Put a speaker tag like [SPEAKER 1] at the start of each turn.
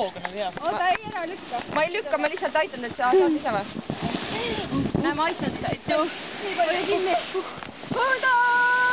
[SPEAKER 1] hooga nagu hea.
[SPEAKER 2] oota, ei ära lükka.
[SPEAKER 3] Ma ei lükka, ma lihtsalt aitan, et sa saad ise või?
[SPEAKER 2] Näe, ma aitan seda, et ju. Nii palju kinni.
[SPEAKER 3] Hooda!